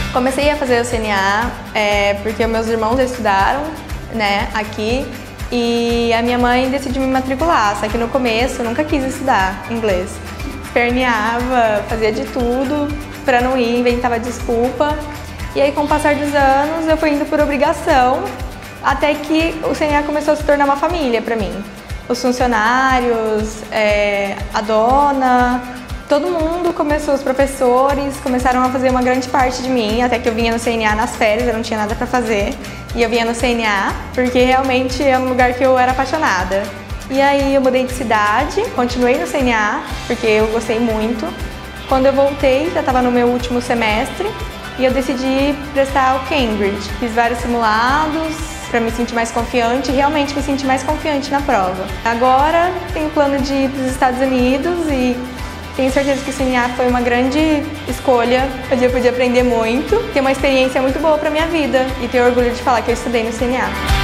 Comecei a fazer o CNA porque meus irmãos estudaram, né, aqui, e a minha mãe decidiu me matricular, só que no começo eu nunca quis estudar inglês. Esperneava, fazia de tudo para não ir, inventava desculpa. E aí, com o passar dos anos, eu fui indo por obrigação, até que o CNA começou a se tornar uma família para mim. Os funcionários, a dona, todo mundo começou, os professores começaram a fazer uma grande parte de mim, até que eu vinha no CNA nas férias, eu não tinha nada para fazer, e eu vinha no CNA porque realmente é um lugar que eu era apaixonada. E aí eu mudei de cidade, continuei no CNA, porque eu gostei muito. Quando eu voltei, já estava no meu último semestre, e eu decidi prestar o Cambridge. Fiz vários simulados para me sentir mais confiante e realmente me sentir mais confiante na prova. Agora tenho plano de ir para os Estados Unidos e tenho certeza que o CNA foi uma grande escolha, onde eu pude aprender muito, ter uma experiência muito boa para minha vida e ter orgulho de falar que eu estudei no CNA.